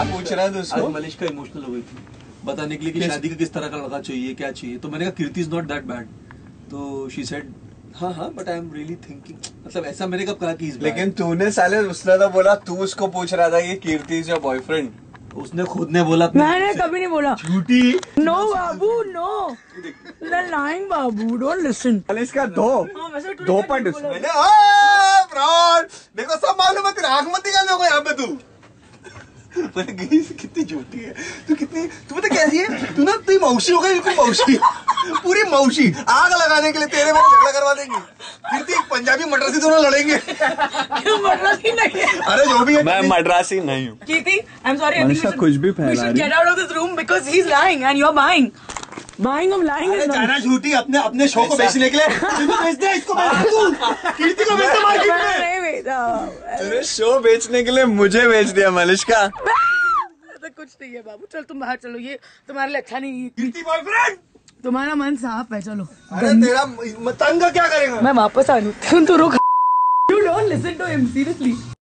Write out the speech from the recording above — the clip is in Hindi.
क्या पूछ रहा है दोस्तों? आज मलिश्का इमोशनल हो गई थी बताने के लिए कि शादी का किस तरह का लड़का चाहिए, क्या चाहिए। तो मैंने कहा Kirti is not that bad. तो शी सेड हाँ but I am really thinking, मतलब ऐसा मैंने कब कहा कि इज लेकिन तूने साले उसने तो बोला, तू उसको पूछ रहा था कि कीर्ति इज योर बॉयफ्रेंड। उसने खुद ने बोला। मैंने कभी नहीं बोला। झूठी। नो बाबू नो, लाइंग बाबू, डोंट लिसन। इसका दो पॉइंट मैंने फ्रॉड, मेरे को सब मालूम है, तेरी आंख मत निकालने को यहाँ पे तू। मैंने कही कितनी झूठी है तू, कितनी तू पता कैसी है तू ना, तू मौसी हो गई, बिल्कुल मौसी, पूरी मौसी। आग लगाने के लिए तेरे मेरे झगड़ा करवा देंगी। कीर्ति पंजाबी मद्रासी दोनों लड़ेंगे। क्यों मद्रासी नहीं है? अरे जो भी है, मैं मद्रासी नहीं हूँ। Kirti, I am sorry, Manisha कुछ भी फैला रही है। Get out of this room because he is lying and you are buying of lying. अरे जाना झूठी अपने शो को बेचने के लिए। इसको बेच दे, इसको बेच दे तू, कीर्ति को बेच दे मार्केट में। नहीं बेटा, तूने शो बेचने के लिए मुझे बेच दिया मलिश्का। कुछ नहीं है बाबू, चल तुम बाहर चलो, ये तुम्हारे लिए अच्छा नहीं। कीर्ति बॉयफ्रेंड, तुम्हारा मन साफ है, चलो। अरे तेरा तंग क्या करेगा? मैं वापस आ लूँ, तू रुक। You don't listen to him, seriously.